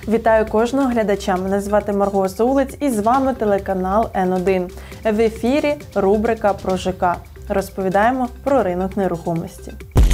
Вітаю кожного глядача. Мене звати Марго Саулець і з вами телеканал Н1. В ефірі рубрика про ЖК. Розповідаємо про ринок нерухомості.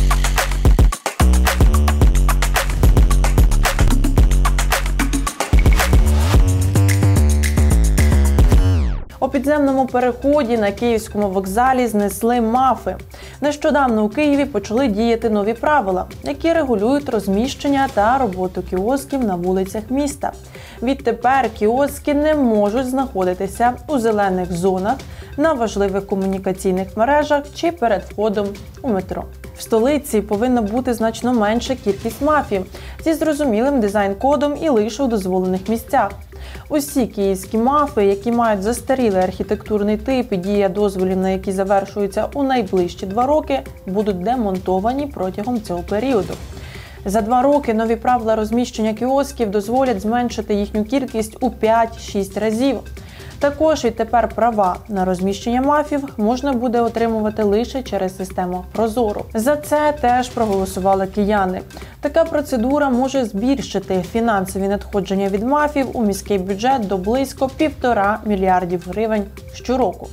У підземному переході на Київському вокзалі знесли МАФи. Нещодавно у Києві почали діяти нові правила, які регулюють розміщення та роботу кіосків на вулицях міста. Відтепер кіоски не можуть знаходитися у зелених зонах, на важливих комунікаційних мережах чи перед входом у метро. В столиці повинна бути значно менша кількість МАФів зі зрозумілим дизайн-кодом і лише у дозволених місцях. Усі київські МАФи, які мають застарілий архітектурний тип і дія дозволів, на які завершуються у найближчі 2 роки, будуть демонтовані протягом цього періоду. За 2 роки нові правила розміщення кіосків дозволять зменшити їхню кількість у 5-6 разів. Також відтепер права на розміщення МАФів можна буде отримувати лише через систему ProZorro. За це теж проголосували кияни. Така процедура може збільшити фінансові надходження від МАФів у міський бюджет до близько 1,5 мільярдів гривень щороку.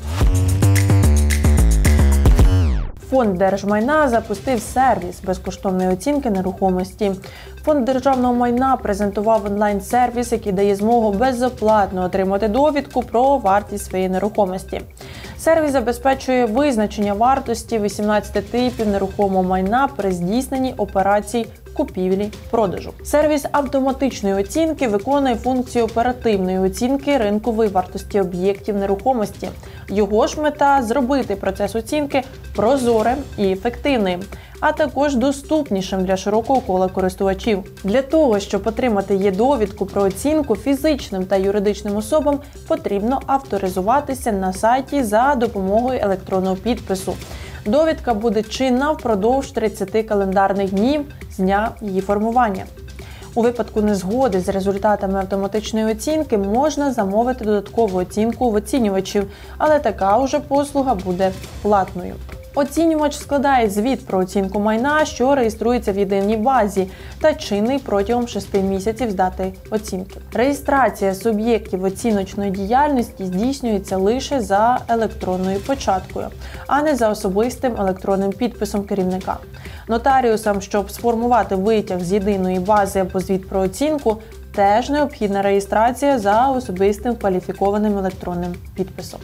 Фонд держмайна запустив сервіс безкоштовної оцінки нерухомості. Фонд державного майна презентував онлайн-сервіс, який дає змогу безоплатно отримати довідку про вартість своєї нерухомості. Сервіс забезпечує визначення вартості 18 типів нерухомого майна при здійсненні операцій купівлі-продажу. Сервіс автоматичної оцінки виконує функцію оперативної оцінки ринкової вартості об'єктів нерухомості. Його ж мета – зробити процес оцінки прозорим і ефективним, а також доступнішим для широкого кола користувачів. Для того, щоб отримати є-довідку про оцінку, фізичним та юридичним особам потрібно авторизуватися на сайті за допомогою електронного підпису. Довідка буде чинна впродовж 30 календарних днів з дня її формування. У випадку незгоди з результатами автоматичної оцінки можна замовити додаткову оцінку в оцінювачів, але така уже послуга буде платною. Оцінювач складає звіт про оцінку майна, що реєструється в єдиній базі та чинний протягом 6 місяців з дати оцінки. Реєстрація суб'єктів оціночної діяльності здійснюється лише за електронною печаткою, а не за особистим електронним підписом керівника. Нотаріусам, щоб сформувати витяг з єдиної бази або звіт про оцінку, теж необхідна реєстрація за особистим кваліфікованим електронним підписом.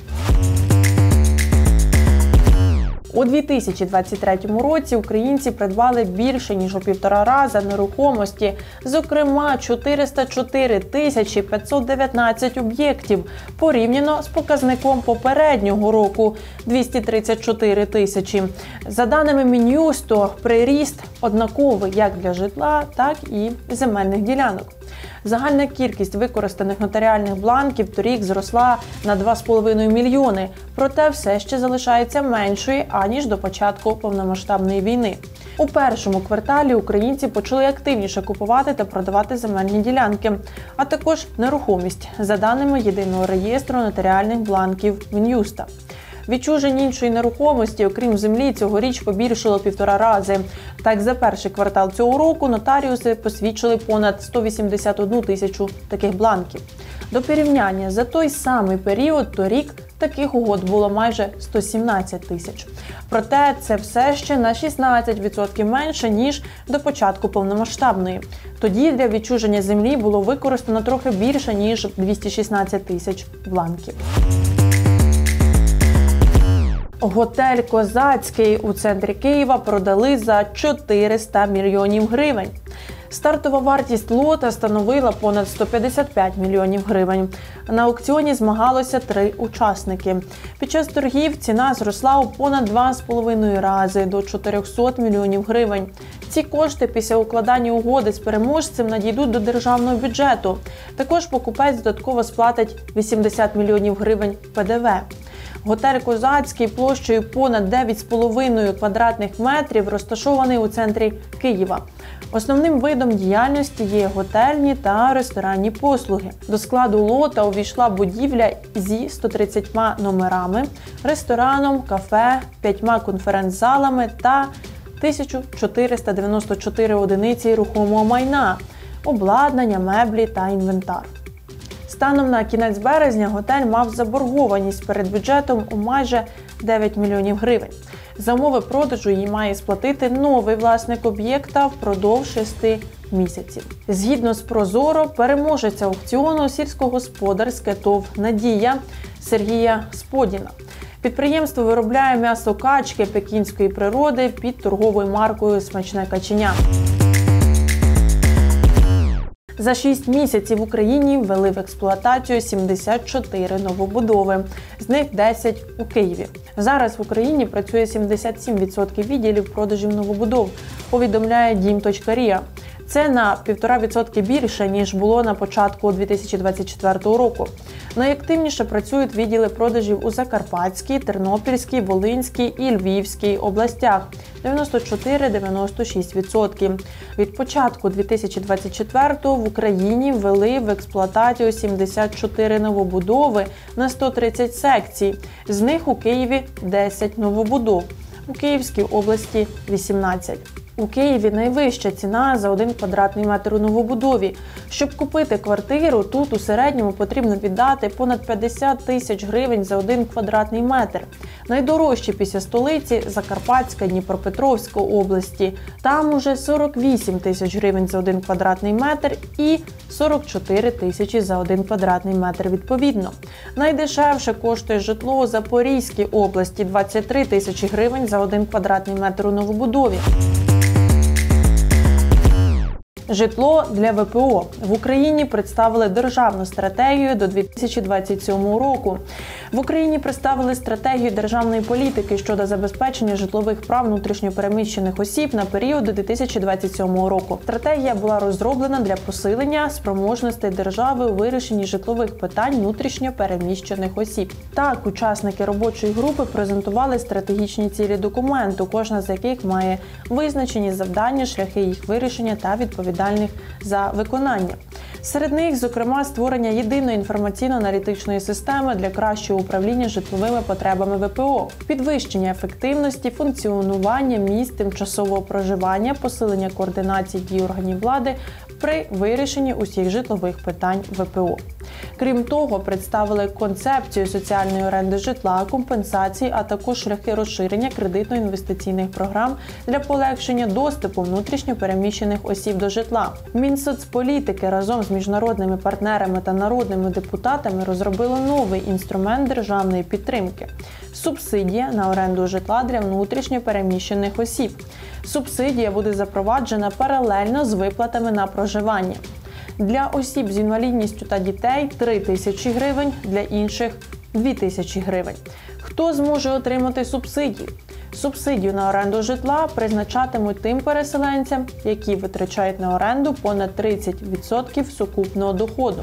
У 2023 році українці придбали більше, ніж у 1,5 рази нерухомості, зокрема 404 519 об'єктів, порівняно з показником попереднього року – 234 тисячі. За даними Мін'юсту, приріст однаковий як для житла, так і земельних ділянок. Загальна кількість використаних нотаріальних бланків торік зросла на 2,5 мільйони, проте все ще залишається меншою, аніж до початку повномасштабної війни. У першому кварталі українці почали активніше купувати та продавати земельні ділянки, а також нерухомість, за даними Єдиного реєстру нотаріальних бланків Мін'юста. Відчужень іншої нерухомості, окрім землі, цьогоріч побільшило 1,5 рази. Так, за перший квартал цього року нотаріуси посвідчили понад 181 тисячу таких бланків. До порівняння, за той самий період торік таких угод було майже 117 тисяч. Проте це все ще на 16% менше, ніж до початку повномасштабної. Тоді для відчуження землі було використано трохи більше, ніж 216 тисяч бланків. Готель «Козацький» у центрі Києва продали за 400 мільйонів гривень. Стартова вартість лота становила понад 155 мільйонів гривень. На аукціоні змагалося 3 учасники. Під час торгів ціна зросла у понад 2,5 рази до 400 мільйонів гривень. Ці кошти після укладання угоди з переможцем надійдуть до державного бюджету. Також покупець додатково сплатить 80 мільйонів гривень ПДВ. Готель «Козацький» площею понад 9,5 квадратних метрів розташований у центрі Києва. Основним видом діяльності є готельні та ресторанні послуги. До складу лота увійшла будівля зі 130 номерами, рестораном, кафе, 5 конференц-залами та 1494 одиниці рухомого майна. обладнання, меблі та інвентар. Станом на кінець березня готель мав заборгованість перед бюджетом у майже 9 мільйонів гривень. За умови продажу її має сплатити новий власник об'єкта впродовж 6 місяців. Згідно з Прозоро, переможець аукціону сільськогосподарське ТОВ «Надія» Сергія Сподіна. Підприємство виробляє м'ясо качки пекінської природи під торговою маркою «Смачне каченя». За 6 місяців в Україні ввели в експлуатацію 74 новобудови, з них 10 у Києві. Зараз в Україні працює 77% відділів продажів новобудов, повідомляє Дім.Ріа. Це на 1,5% більше, ніж було на початку 2024 року. Найактивніше працюють відділи продажів у Закарпатській, Тернопільській, Волинській і Львівській областях – 94-96%. Від початку 2024-го в Україні ввели в експлуатацію 74 новобудови на 130 секцій. З них у Києві 10 новобудов, у Київській області – 18. У Києві найвища ціна за 1 квадратний метр у новобудові. Щоб купити квартиру, тут у середньому потрібно віддати понад 50 тисяч гривень за 1 квадратний метр. Найдорожчі після столиці – Закарпатська, Дніпропетровська області. Там уже 48 тисяч гривень за 1 квадратний метр і 44 тисячі за 1 квадратний метр відповідно. Найдешевше коштує житло у Запорізькій області – 23 тисячі гривень за 1 квадратний метр у новобудові. Житло для ВПО. В Україні представили державну стратегію до 2027 року. В Україні представили стратегію державної політики щодо забезпечення житлових прав внутрішньопереміщених осіб на період до 2027 року. Стратегія була розроблена для посилення спроможностей держави у вирішенні житлових питань внутрішньопереміщених осіб. Так, учасники робочої групи презентували стратегічні цілі документу, кожна з яких має визначені завдання, шляхи їх вирішення та відповідальність за виконання. Серед них, зокрема, створення єдиної інформаційно-аналітичної системи для кращого управління житловими потребами ВПО, підвищення ефективності функціонування місць тимчасового проживання, посилення координації дій органів влади при вирішенні усіх житлових питань ВПО. Крім того, представили концепцію соціальної оренди житла, компенсації, а також шляхи розширення кредитно-інвестиційних програм для полегшення доступу внутрішньопереміщених осіб до житла. Мінсоцполітики разом з міжнародними партнерами та народними депутатами розробили новий інструмент державної підтримки – субсидія на оренду житла для внутрішньопереміщених осіб. Субсидія буде запроваджена паралельно з виплатами на проживання. Для осіб з інвалідністю та дітей – 3 тисячі гривень, для інших – 2 тисячі гривень. Хто зможе отримати субсидію? Субсидію на оренду житла призначатимуть тим переселенцям, які витрачають на оренду понад 30% сукупного доходу.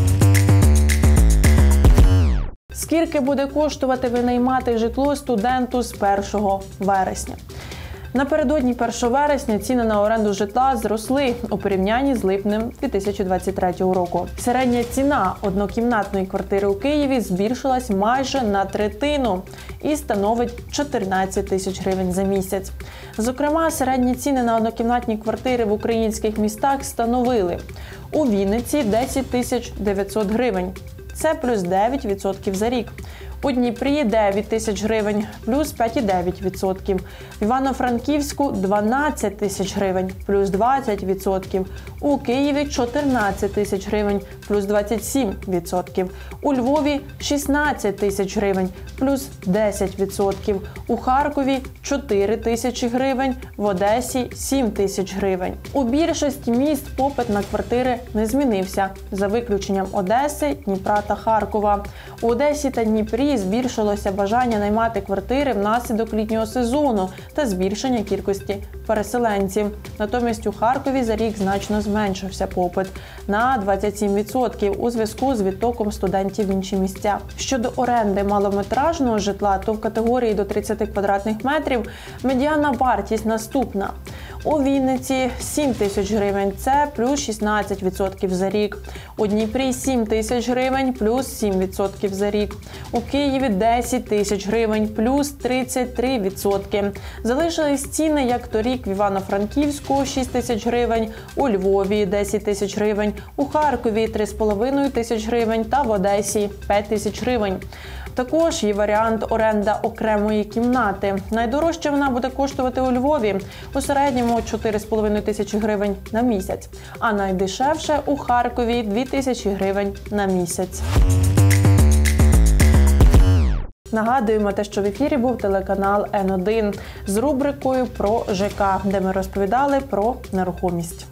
Скільки буде коштувати винаймати житло студенту з 1 вересня? Напередодні 1 вересня ціни на оренду житла зросли у порівнянні з липнем 2023 року. Середня ціна однокімнатної квартири у Києві збільшилась майже на третину і становить 14 тисяч гривень за місяць. Зокрема, середні ціни на однокімнатні квартири в українських містах становили: у Вінниці – 10 тисяч 900 гривень, це плюс 9% за рік. У Дніпрі – 9 тисяч гривень, плюс 5,9%. В Івано-Франківську – 12 тисяч гривень, плюс 20%. У Києві – 14 тисяч гривень, плюс 27%. У Львові – 16 тисяч гривень, плюс 10%. У Харкові – 4 тисячі гривень, в Одесі – 7 тисяч гривень. У більшості міст попит на квартири не змінився, за виключенням Одеси, Дніпра та Харкова. У Одесі та Дніпрі збільшилося бажання наймати квартири внаслідок літнього сезону та збільшення кількості переселенців. Натомість у Харкові за рік значно зменшився попит на 27% у зв'язку з відтоком студентів в інші місця. Щодо оренди малометражного житла, то в категорії до 30 квадратних метрів медіанна вартість наступна. У Вінниці 7 тисяч гривень – це плюс 16% за рік. У Дніпрі 7 тисяч гривень – плюс 7% за рік. У Києві 10 тисяч гривень – плюс 33%. Залишились ціни, як торік в Івано-Франківську – 6 тисяч гривень, у Львові – 10 тисяч гривень, у Харкові – 3,5 тисяч гривень та в Одесі – 5 тисяч гривень. Також є варіант оренда окремої кімнати. Найдорожче вона буде коштувати у Львові – у середньому 4,5 тисячі гривень на місяць, а найдешевше у Харкові – 2 тисячі гривень на місяць. Нагадуємо те, що в ефірі був телеканал Н1 з рубрикою про ЖК, де ми розповідали про нерухомість.